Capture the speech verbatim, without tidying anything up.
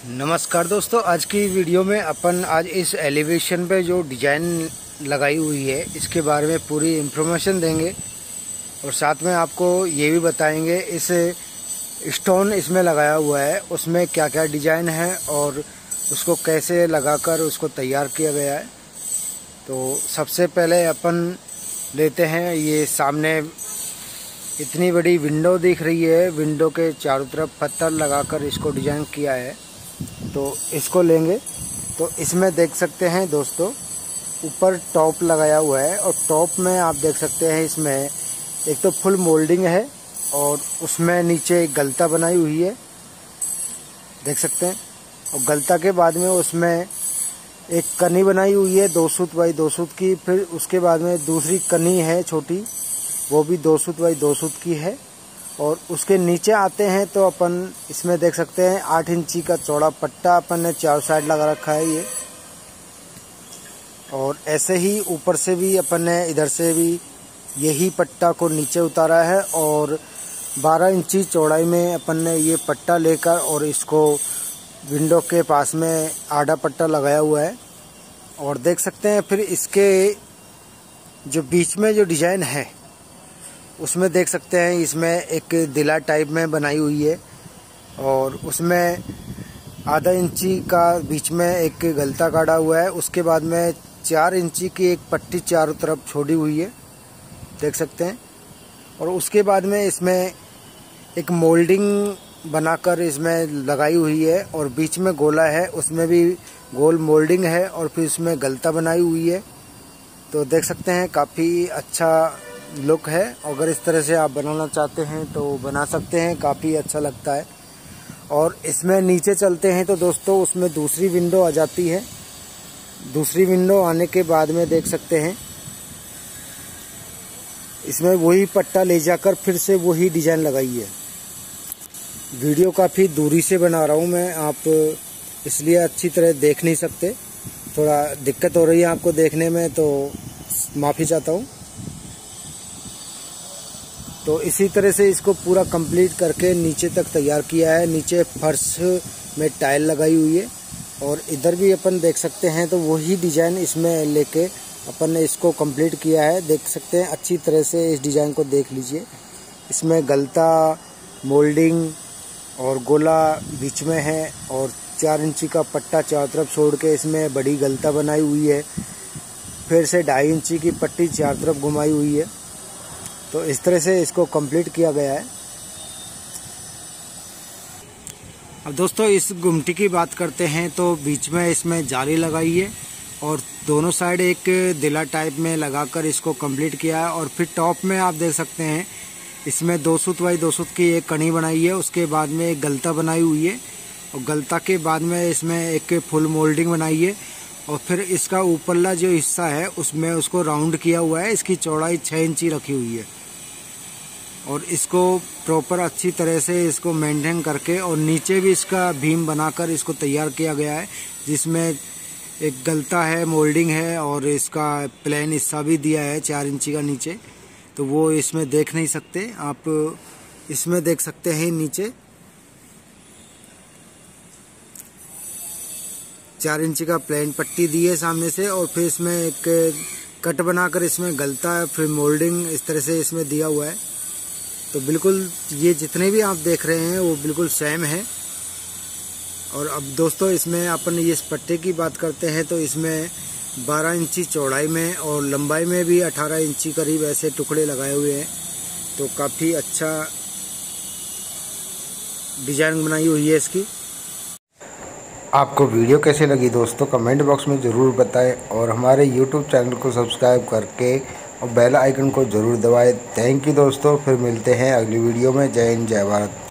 नमस्कार दोस्तों, आज की वीडियो में अपन आज इस एलिवेशन पे जो डिजाइन लगाई हुई है इसके बारे में पूरी इन्फॉर्मेशन देंगे और साथ में आपको ये भी बताएंगे इस स्टोन इसमें लगाया हुआ है उसमें क्या क्या डिजाइन है और उसको कैसे लगाकर उसको तैयार किया गया है। तो सबसे पहले अपन लेते हैं, ये सामने इतनी बड़ी विंडो दिख रही है, विंडो के चारों तरफ पत्थर लगाकर इसको डिजाइन किया है। तो इसको लेंगे तो इसमें देख सकते हैं दोस्तों, ऊपर टॉप लगाया हुआ है और टॉप में आप देख सकते हैं इसमें एक तो फुल मोल्डिंग है और उसमें नीचे एक गलता बनाई हुई है, देख सकते हैं। और गलता के बाद में उसमें एक कनी बनाई हुई है दो सूत बाई दो सूत की, फिर उसके बाद में दूसरी कनी है छोटी, वो भी दो सूत बाई दो सूत की है। और उसके नीचे आते हैं तो अपन इसमें देख सकते हैं आठ इंची का चौड़ा पट्टा अपन ने चारों साइड लगा रखा है ये। और ऐसे ही ऊपर से भी अपन ने इधर से भी यही पट्टा को नीचे उतारा है और बारह इंची चौड़ाई में अपन ने ये पट्टा लेकर और इसको विंडो के पास में आधा पट्टा लगाया हुआ है। और देख सकते हैं फिर इसके जो बीच में जो डिजाइन है उसमें देख सकते हैं इसमें एक दिला टाइप में बनाई हुई है और उसमें आधा इंची का बीच में एक गलता काटा हुआ है। उसके बाद में चार इंची की एक पट्टी चारों तरफ छोड़ी हुई है, देख सकते हैं। और उसके बाद में इसमें एक मोल्डिंग बनाकर इसमें लगाई हुई है और बीच में गोला है, उसमें भी गोल मोल्डिंग है और फिर उसमें गलता बनाई हुई है। तो देख सकते हैं काफ़ी अच्छा लुक है। अगर इस तरह से आप बनाना चाहते हैं तो बना सकते हैं, काफ़ी अच्छा लगता है। और इसमें नीचे चलते हैं तो दोस्तों उसमें दूसरी विंडो आ जाती है। दूसरी विंडो आने के बाद में देख सकते हैं इसमें वही पट्टा ले जाकर फिर से वही डिजाइन लगाई है। वीडियो काफ़ी दूरी से बना रहा हूँ मैं, आप इसलिए अच्छी तरह देख नहीं सकते, थोड़ा दिक्कत हो रही है आपको देखने में, तो माफ़ी चाहता हूँ। तो इसी तरह से इसको पूरा कंप्लीट करके नीचे तक तैयार किया है। नीचे फर्श में टाइल लगाई हुई है और इधर भी अपन देख सकते हैं तो वही डिज़ाइन इसमें लेके अपन ने इसको कंप्लीट किया है, देख सकते हैं। अच्छी तरह से इस डिज़ाइन को देख लीजिए, इसमें गलता मोल्डिंग और गोला बीच में है और चार इंची का पट्टा चारों तरफ छोड़ के इसमें बड़ी गलता बनाई हुई है, फिर से ढाई इंची की पट्टी चारों तरफ घुमाई हुई है। तो इस तरह से इसको कंप्लीट किया गया है। अब दोस्तों इस गुमटी की बात करते हैं तो बीच में इसमें जाली लगाई है और दोनों साइड एक दिला टाइप में लगाकर इसको कंप्लीट किया है। और फिर टॉप में आप देख सकते हैं इसमें दो सूत बाई दो सूत की एक कनी बनाई है, उसके बाद में एक गलता बनाई हुई है और गलता के बाद में इसमें एक फुल मोल्डिंग बनाई है और फिर इसका ऊपरला जो हिस्सा है उसमें उसको राउंड किया हुआ है। इसकी चौड़ाई छः इंची रखी हुई है और इसको प्रॉपर अच्छी तरह से इसको मेंटेन करके और नीचे भी इसका बीम बनाकर इसको तैयार किया गया है, जिसमें एक गलता है, मोल्डिंग है और इसका प्लेन हिस्सा भी दिया है चार इंची का नीचे। तो वो इसमें देख नहीं सकते आप, इसमें देख सकते हैं नीचे चार इंची का प्लेन पट्टी दी है सामने से और फिर इसमें एक कट बनाकर इसमें गलता है, फिर मोल्डिंग इस तरह से इसमें दिया हुआ है। तो बिल्कुल ये जितने भी आप देख रहे हैं वो बिल्कुल सेम है। और अब दोस्तों इसमें अपन इस पट्टे की बात करते हैं तो इसमें बारह इंची चौड़ाई में और लंबाई में भी अठारह इंची करीब ऐसे टुकड़े लगाए हुए हैं। तो काफ़ी अच्छा डिजाइन बनाई हुई है इसकी। आपको वीडियो कैसे लगी दोस्तों कमेंट बॉक्स में ज़रूर बताएं और हमारे यूट्यूब चैनल को सब्सक्राइब करके और बेल आइकन को ज़रूर दबाएं। थैंक यू दोस्तों, फिर मिलते हैं अगली वीडियो में। जय हिंद, जय भारत।